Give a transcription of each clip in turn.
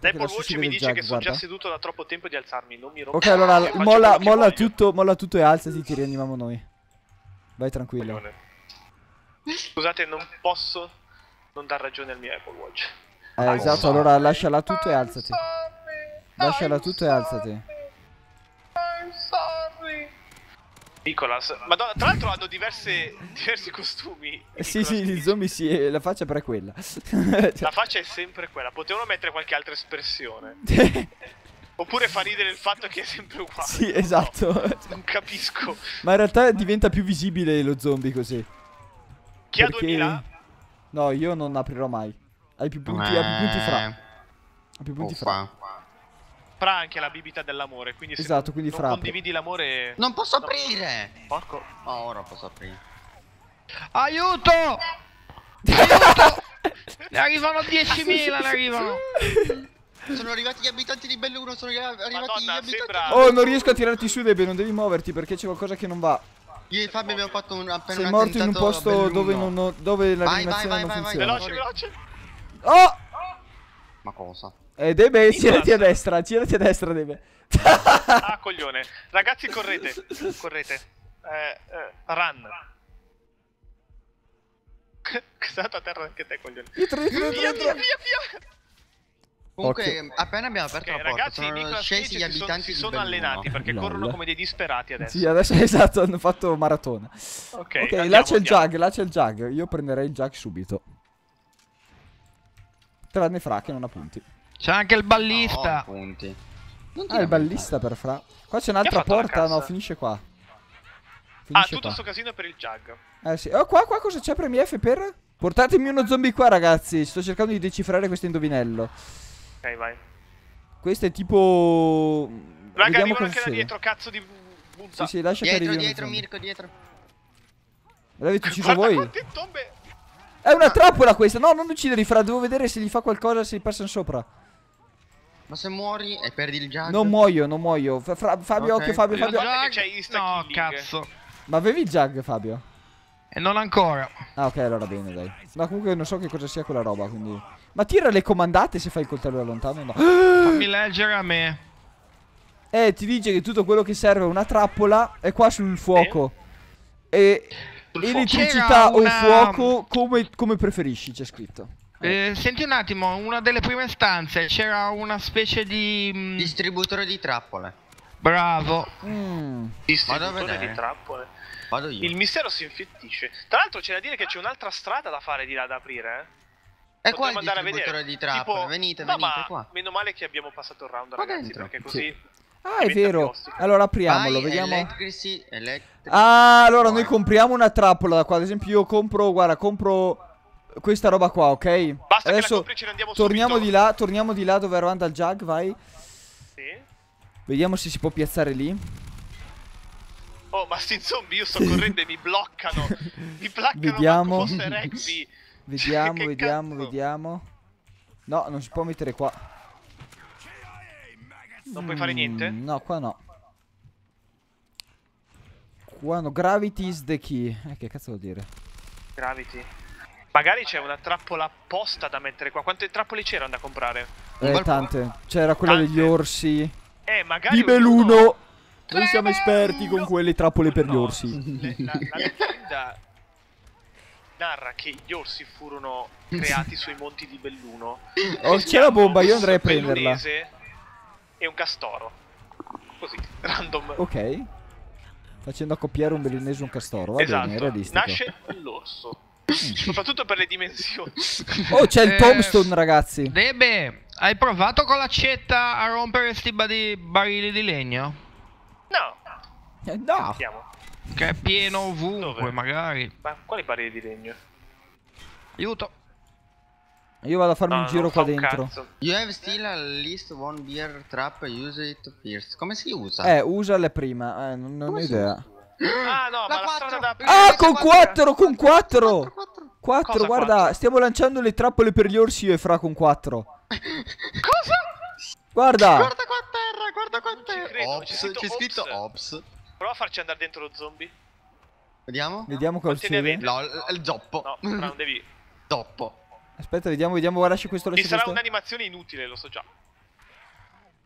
Aspetta che L'Apple adesso si Watch mi vede il dice jag, che sono già guarda. seduto da troppo tempo di alzarmi, non mi rompo. Ok, allora Faccio quello che voglio. molla tutto e alzati, ti rianimiamo noi. Vai tranquillo. Coglione. Scusate, non posso non dar ragione al mio Apple Watch. Esatto, allora lasciala tutto e alzati. Lasciala tutto e alzati. I'm sorry. Nicolas, madonna, tra l'altro hanno diversi costumi. Sì, sì, gli zombie sì, la faccia però è quella. La faccia è sempre quella, potevano mettere qualche altra espressione. Oppure fa ridere il fatto che è sempre uguale. Sì, esatto. No, non capisco. Ma in realtà diventa più visibile lo zombie così. Chi ha Perché... 2000? No, io non aprirò mai. Hai più punti fra. Hai più punti fra. Fra anche la bibita dell'amore, quindi se Esatto, quindi non fra. condividi l'amore... Non posso aprire! Porco... Oh, ora posso aprire. Aiuto! Aiuto! Ne arrivano 10.000, ne arrivano. Sono arrivati gli abitanti di Belluno, sono arrivati Madonna, gli abitanti sembra... Oh, non riesco a tirarti su, Debe, non devi muoverti perché c'è qualcosa che non va. Io e Fabio abbiamo fatto appena Sei un morto in un attentato a posto dove, Belluno. dove la Vai, rianimazione vai, non vai, vai, funziona. Veloce, veloce! Oh! Ma cosa? Debe, Nicolas. girati a destra, Debe. Ah, coglione. Ragazzi, correte. Correte. Run. Sei andato a terra anche te, coglione. Dietro. Via. Comunque, appena abbiamo aperto Ok, la porta, ragazzi, sono Nicolas scesi gli Cage abitanti si di sono Belluno. allenati perché Lol. corrono come dei disperati adesso. Sì, adesso esatto, hanno fatto maratona. Ok, Ok, andiamo, là c'è il andiamo. jug, là c'è il jug. Io prenderei il jug subito. Tranne Fra che non ha punti. C'è anche il No, ballista. punti. Non Ah, il ballista per Fra. Qua c'è un'altra fatto la porta, no, cassa? finisce qua. Ah, Finisce tutto qua. sto casino per il jug. Sì. Oh, qua cosa c'è? Premi F per? Portatemi uno zombie qua, ragazzi. Sto cercando di decifrare questo indovinello. Ok, vai. Questo è tipo... Raga, Vediamo arrivano cosa anche da succede. dietro, cazzo di buzza. Sì, lascia che Dietro, arrivi dietro, uno zombie. Mirko, dietro. L'avete ucciso Guarda voi? quante tombe. È una trappola questa. No, non ucciderli, Fra. Devo vedere se gli fa qualcosa, se gli passano sopra. Ma se muori e perdi il jug? Non muoio. Fabio, Ok. occhio, Fabio. Guarda che Jug? c'è insta No, killing. cazzo. Ma avevi il jug, Fabio? E non ancora. Ah, ok, allora bene, dai. No, comunque non so che cosa sia quella roba, quindi... Ma tira le comandate se fai il coltello da lontano, no? Fammi leggere a me. Ti dice che tutto quello che serve è una trappola è qua sul fuoco. E Sul elettricità C'era o una- fuoco come preferisci, c'è scritto. Senti un attimo, in una delle prime stanze c'era una specie di... Distributore di trappole. Bravo. Distributore vedere. di trappole. Vado io. Il mistero si infittisce. Tra l'altro c'è da dire che c'è un'altra strada da fare di là da aprire, E qua Potremmo il andare a distributore vedere. di trappole. Tipo- Venite, no, venite ma qua. meno male che abbiamo passato il round, Qua ragazzi, dentro. perché così... Ah, è diventa vero. più ostico. Allora apriamolo, Vai, vediamo. Ah, Allora noi compriamo una trappola da qua. Ad esempio io compro, guarda, compro questa roba qua, ok? Basta che la Adesso compri e ce ne andiamo torniamo subito. torniamo di là dove eravamo dal jug, vai. Sì. Vediamo se si può piazzare lì. Oh, ma sti zombie, io sto correndo e mi bloccano. Mi placcano Vediamo. manco fosse rugby. Vediamo, Che vediamo, cazzo? vediamo. No, non si può mettere qua. Non puoi fare niente? No, qua no. Qua no. Gravity is the key. Che cazzo vuol dire? Gravity. Magari c'è una trappola apposta da mettere qua. Quante trappole c'erano da comprare? Un bel po'. Tante. C'era quella Tante. degli orsi. Magari Di ognuno- Belluno. Noi siamo esperti con quelle trappole per gli No, orsi. La leggenda narra che gli orsi furono creati sui monti di Belluno. Oh, c'è la bomba, io andrei a prenderla. Bellunese e un castoro. Così, random. Ok. Facendo accoppiare un bellunese e un castoro. Va bene, è Esatto, realistico. nasce l'orso. Soprattutto per le dimensioni. Oh, c'è il tombstone, ragazzi. Debe, hai provato con l'accetta a rompere sti barili di legno? No, No. andiamo. Che è pieno ovunque, Dove? magari. Ma quali barili di legno? Aiuto. Io vado a farmi No, un giro non qua fa un dentro. cazzo. You have still a list one beer trap, use it first. Come si usa? Usale prima. Non ho Come si idea. Ah no, ma la strada da aprire. Ah, con 4, con 4. 4, Cosa guarda, quattro? stiamo lanciando le trappole per gli orsi io e Fra con 4. Cosa? Guarda. Guarda qua a terra, guarda qua a ci terra. credo, Ops, c'è scritto ops. Ops. Prova a farci andare dentro lo zombie. Vediamo? Vediamo cosa Quanti ne succede. avete? No, il zoppo. No, non devi. Zoppo. Aspetta, vediamo, guarda, c'è questo, Ci lascia sarà questo. un'animazione inutile, lo so già.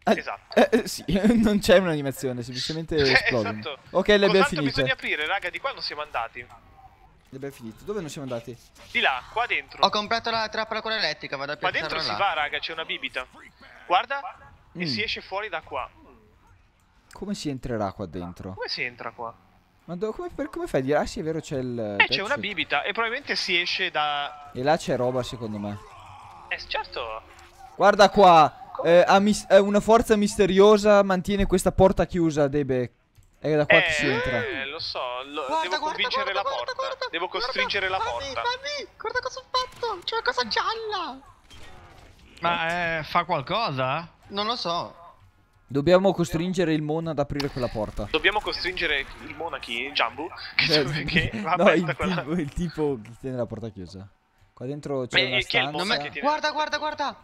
Esatto. Sì, non c'è un'animazione, semplicemente esplodono. Esatto. Ok, le abbiamo Cos'altro finite. bisogna aprire, raga? Di qua non siamo andati. Le abbiamo finite. Dove non siamo andati? Di là, qua dentro. Ho comprato la trappola quella elettrica, vado a Qua piazzarla dentro si là. va, raga, c'è una bibita. Guarda, e si esce fuori da qua. Come si entrerà qua dentro? Come si entra qua? Ma come fai a dire? Ah sì, è vero, c'è il... C'è una bibita e probabilmente si esce da... E là c'è roba, secondo me. Certo. Guarda qua. Una forza misteriosa mantiene questa porta chiusa, Debe. È da qua che si entra. Lo so, devo convincere la porta. Devo costringere la porta. Guarda cosa ho fatto, c'è una cosa gialla. Ma fa qualcosa? Non lo so. Dobbiamo costringere il Mon ad aprire quella porta. Dobbiamo costringere il Monachi, Jumbo, che va No, aperta quella... il tipo che tiene la porta chiusa. Qua dentro c'è una chi è il stanza. Monachi che tiene... Guarda.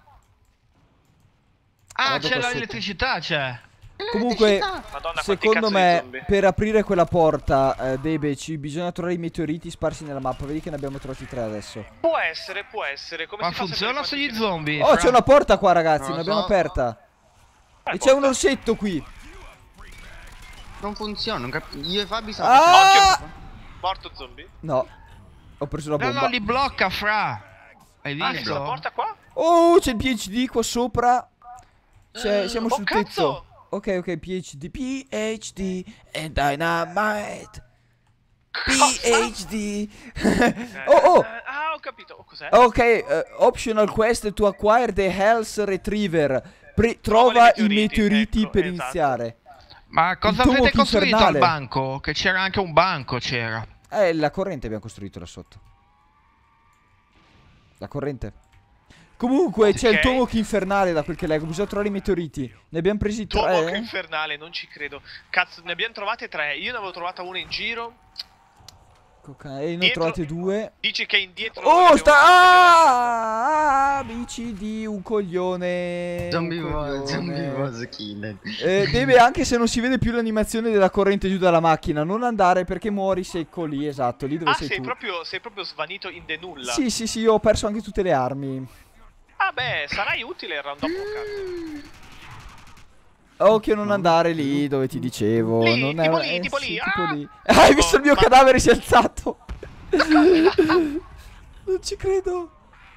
Ah, Vado c'è qua l'elettricità, c'è. Comunque, Madonna, quanti secondo cazzo di me, zombie. per aprire quella porta, Debe, bisogna trovare i meteoriti sparsi nella mappa. Vedi che ne abbiamo trovati 3 adesso. Può essere. Come Ma si fa a sapere funziona quanti sugli ce ne zombie? Oh, c'è una porta qua, ragazzi. Non lo L'abbiamo so. aperta. E c'è porta. un orsetto qui. Non funziona, io e Fabi siamo... Ah! Morto zombie? No, ho preso la No, bomba. no, li blocca, fra. Hai Ah, visto? questa porta qua? Oh, c'è il PhD qua sopra. Siamo Oh, sul cazzo! tetto. Ok, PhD and Dynamite. PhD. Oh. Ah, ho capito. Oh, cos'è? Ok, optional quest to acquire the Health Retriever. Trova i meteoriti ecco, per esatto. iniziare. Ma cosa tomo avete costruito infernale. al banco? Che c'era anche un banco, c'era. La corrente abbiamo costruito là sotto. La corrente. Comunque c'è il Tomok infernale da quel che leggo. Bisogna trovare i meteoriti. Ne abbiamo presi 3. Tomok infernale, non ci credo. Cazzo, ne abbiamo trovate 3. Io ne avevo trovata una in giro. Ne ho Dietro- trovate 2. Dici che indietro. Oh, sta amici di un coglione. Zombie un coglione. was killed. Deve, anche se non si vede più l'animazione della corrente giù dalla macchina, non andare perché muori secco lì, esatto, lì dove sei tu. sei proprio svanito in de nulla. Sì, io ho perso anche tutte le armi. Ah beh, sarai utile il round dopo, cazzo. Occhio non andare lì dove ti dicevo. Lì, non tipo è, lì, tipo sì, lì. tipo Ah! lì. Hai visto il mio ma- cadavere si è alzato? Non ci credo.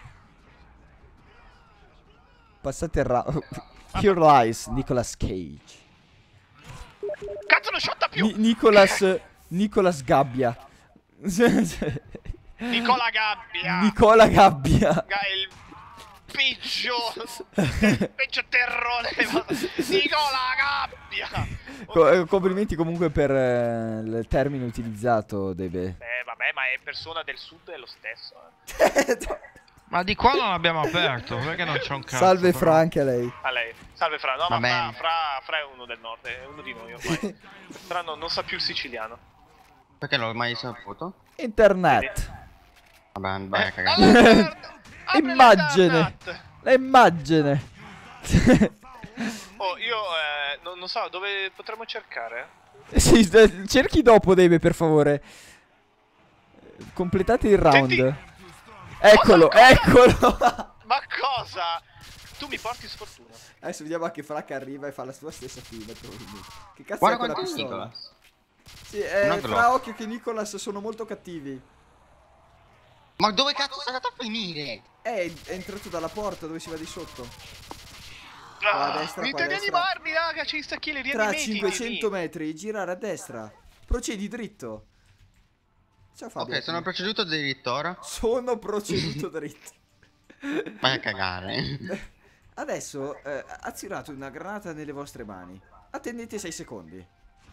Passate il round. Here lies Nicolas Cage. Cazzo, non shotta più. Nicolas Gabbia. Nicola Gabbia. Nicola Gabbia. È il peggio terrore. Nicola Gabbia. Complimenti comunque per il termine utilizzato, Debe. Vabbè, ma è persona del sud è lo stesso. Ma di qua non l'abbiamo aperto, perché non c'è un cazzo. Salve però. Fra anche a lei. A lei. Salve Fra. No, Va ma bene. Fra è uno del nord, è uno di noi ormai. Fra non sa più il siciliano. Perché non l'ho mai saputo? Internet. Vabbè, vai a cagare. Allora, apri Immagine. l'internet. L'immagine. Oh, io non so dove potremmo cercare. Sì, cerchi dopo, Debe, per favore. Completate il round. Senti. Eccolo, Cosa? eccolo. Ma cosa? Tu mi porti sfortuna. Adesso vediamo a che Fra che arriva e fa la sua stessa fine. probabilmente. Che cazzo Guarda è quella quanto è pistola? Nicolas. Sì, Una Fra, Glock. occhio che Nicolas sono molto cattivi. Ma dove cazzo sei andato a finire? È entrato dalla porta dove si va di sotto. Qua a destra, Mi qua a devi destra. animarmi, raga, ci sta chi le Tra rianimetti. 500 metri, girare a destra. Procedi dritto. Ciao Fabio. Ok, sono proceduto diritto ora. Sono proceduto dritto. Vai a cagare. Adesso azionate una granata nelle vostre mani. Attendete 6 secondi.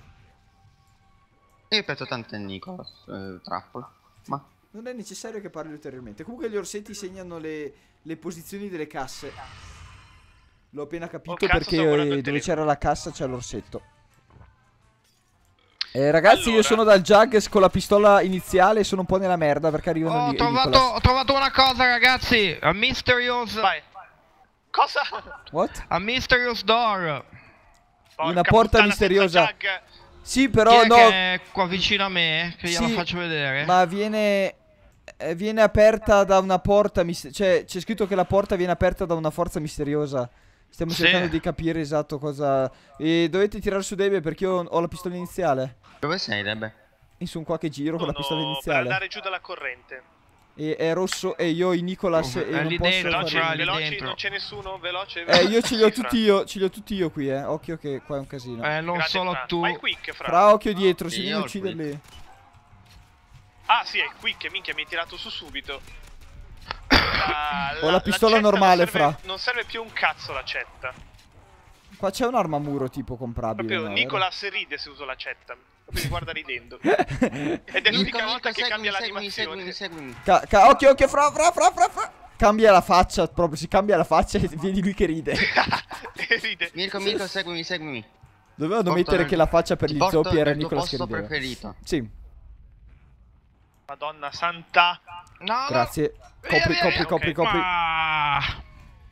Io penso tanto a Nicolas, trappola. Ma Non è necessario che parli ulteriormente. Comunque gli orsetti segnano le posizioni delle casse. L'ho appena capito Oh, cazzo, perché sto guardando il dove telefono. c'era la cassa c'è l'orsetto. Ragazzi, io Allora. sono dal Jugs con la pistola iniziale e sono un po' nella merda perché arrivano Ho lì. trovato una cosa, ragazzi. A mysterious. Vai. Cosa? What? A mysterious door. Una Porca porta puttana, misteriosa. senza jag. Sì, Chi però è no. che è qua vicino a me? Che gliela Sì, faccio vedere. Ma viene aperta da una porta. Cioè, c'è scritto che la porta viene aperta da una forza misteriosa. Stiamo Sì. cercando di capire esatto cosa... E dovete tirare su Debe perché io ho la pistola iniziale. Dove sei, Debe? E sono qua che giro con la pistola Per iniziale. andare giù dalla corrente. E è rosso e io i Nicolas e è non lì posso dentro, fare- Veloci, fra, lì veloci, dentro. non c'è nessuno, veloce. io ce li ho Sì, Fra. tutti io, ce li ho tutti io qui, Occhio che qua è un casino. Non Grande solo Fra. tu. Vai quick, Fra. Fra, occhio dietro, Sì, si io devono ho il ucciderli. Ah sì, è il quick, minchia, mi hai tirato su subito. Ho la pistola cetta normale, non serve, Fra. Non serve più un cazzo la cetta. Qua c'è un'arma a muro tipo comprabile. Proprio no, Nicolas ride se uso la cetta. Proprio mi guarda ridendo. Ed è l'unica volta che cambia l'animazione. seguimi. Occhio, fra. Cambia la faccia, proprio si cambia la faccia e vedi lui che ride. E ride. Mirko, seguimi. Dovevano Porto mettere nel- che la faccia per ti gli porto zoppi era nel tuo Nicolas che posto rideva. preferito. Sì, Madonna santa. No, grazie. Via, Copri. Ah.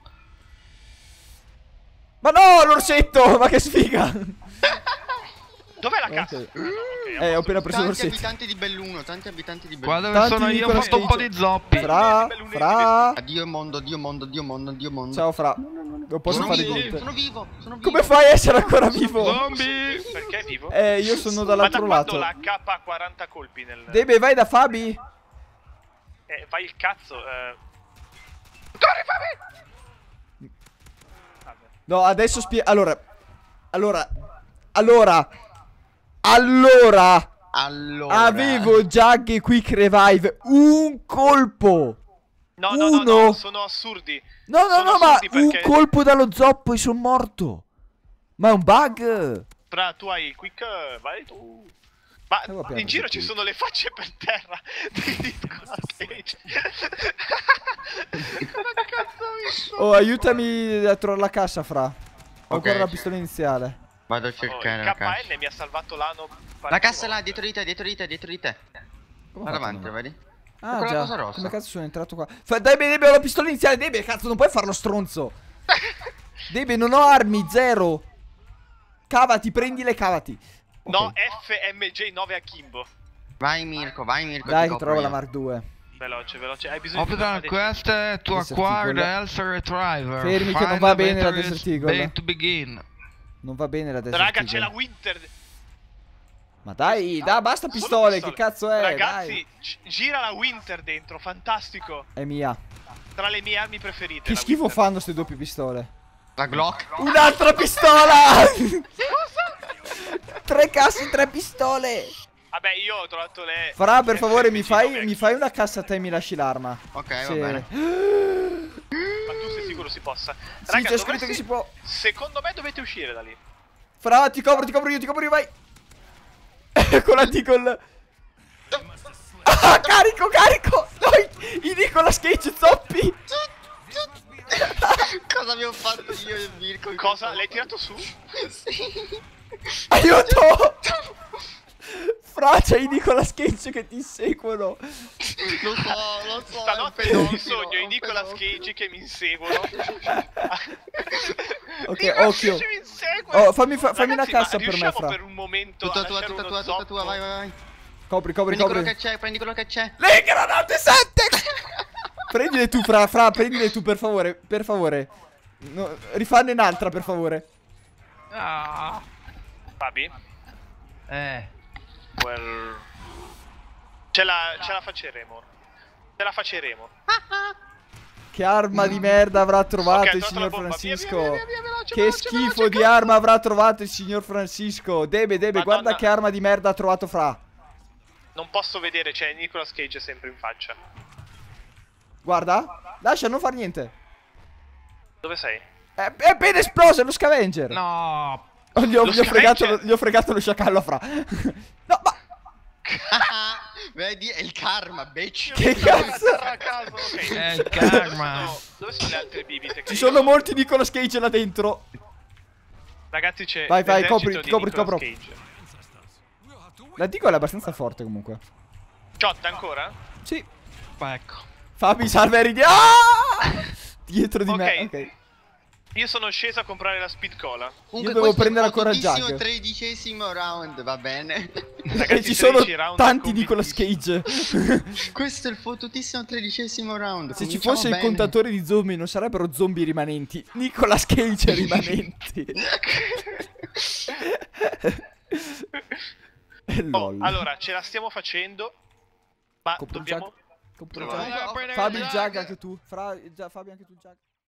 Ma no, l'orsetto, ma che sfiga. Dov'è la cassa? Ok. Ah, no, ok, Ho appena preso Tanti l'orsetto. abitanti di Belluno, tanti abitanti di Qua Belluno. dove Tanti sono io ho Nicolas fatto un po' Cage. di zoppi. Fra. Addio mondo, Dio mondo. Ciao, Fra. Non posso Sono fare vivo, niente. sono vivo. Come fai a essere ancora vivo? Zombie. Perché è vivo? Io sono Ma da dall'altro quando lato. la K ha 40 colpi nel... Debe, vai da Fabi. Vai il cazzo. Torri, Fabi! Vabbè. No, adesso Allora. Avevo Jug e Quick Revive. Un colpo. No, sono assurdi. No, Sono ma assurdi un perché- colpo dallo zoppo e sono morto. Ma è un bug. Fra, tu hai il quick, vai tu. Ma Avevo appena in giro preso ci il sono le facce per terra di Nicolas Cage. Cosa cazzo mi sono? Oh, aiutami a trovare la cassa, Fra. Ho ancora la sì. pistola iniziale. Vado a Il cercare la cassa. KN mi ha salvato l'ano. La cassa è là, dietro di te. Come Là ho fatto davanti, a non- vedi? Ah, Quella già. cosa rossa. Come cazzo sono entrato qua? Debe, ho la pistola iniziale. Debe, cazzo, non puoi farlo stronzo. Debe, non ho armi, zero. Cavati, prendile, cavati. No, Ok. FMJ9 a Kimbo. Vai Mirko, Dai, ti che copro trovo la io. Mark 2. Veloce. Hai bisogno Optional di quest to Desert acquire the Eagle. Elsa Retriever. Fermi che non Find va bene la inventory Desert Eagle. space to begin. Non va bene la Desert Raga, Eagle. c'è la Winter. Ma dai, basta Solo pistole, che cazzo è? Ragazzi, Dai. gira la Winter dentro, fantastico. È mia. Tra le mie armi preferite. Che la schifo Winter. fanno ste doppie pistole. La Glock. Un'altra pistola! 3 casse, 3 pistole. Vabbè, io ho trovato le... Fra, per favore, mi FMJ9 fai una cassa a te e mi lasci l'arma. Ok, Sì. va bene. Ma tu sei sicuro si possa? Sì, Raga, c'è scritto che si può. Secondo me dovete uscire da lì. Fra, ti copro io, vai. Con la Deagle. Ah, carico. No, i Nicolas Cage zoppi. Cosa abbiamo fatto io e Mirko? Cosa? L'hai tirato su? Sì. Aiuto. Fra, c'è i Nicolas Cage che ti inseguono. Lo so. Stanotte è un non pedofilo, sogno i un Nicolas pedofilo. Cage che mi inseguono. Ok, Nicolas occhio. Cage mi insegue. Oh, fammi una Ragazzi, cassa ma per me, riusciamo Fra. per un momento Tutta a tua, lasciare tutta uno tua, tutta tua, zoppo? vai. Copri. Prendi quello che c'è. Le granate 7. Prendile tu, Fra, prendile tu, per favore. No, rifanne un'altra, per favore. Ah. Fabi? Eh. Ce la facceremo. Che arma di merda avrà trovato Ok, il tolto la signor bomba. Francisco? Via, veloce, Che veloce, schifo veloce, di cazzo. arma avrà trovato il signor Francisco? Debe, Madonna. guarda che arma di merda ha trovato Fra. Non posso vedere, c'è Nicolas Cage sempre in faccia. Guarda, lascia, non far niente. Dove sei? È appena esploso, è lo scavenger. No. Oh, gli ho scavenger? fregato lo sciacallo a Fra. No, ma Vedi, è il karma, bitch. che cazzo? A caso, ok. È il karma. Dove sono le altre bibite? Ci sono molti Nicolas Cage là dentro. Ragazzi, c'è Vai, l'esercito copri, di ti copro. Nicolas Cage. La Deagle è abbastanza forte comunque. Ciotta ancora? Sì. Ecco. Fabi, salva Eridia. Ah! Dietro di me. Ok. Ok. Io sono sceso a comprare la speed cola. Comunque, devo questo è prendere il ancora fottutissimo Jack. 13° round, va bene. E Ragazzi, ci sono 13 round tanti a Nicolas Cage. Questo è il fottutissimo 13° round. Se ci cominciamo fosse il bene. contatore di zombie non sarebbero zombie rimanenti. Nicolas Cage rimanenti. Oh, Lol. allora, ce la stiamo facendo. Ma Compro il dobbiamo... Compro il Vai, Jack. a prendere Fabi il il Jack. Jack anche tu. Fabi anche tu il Jack.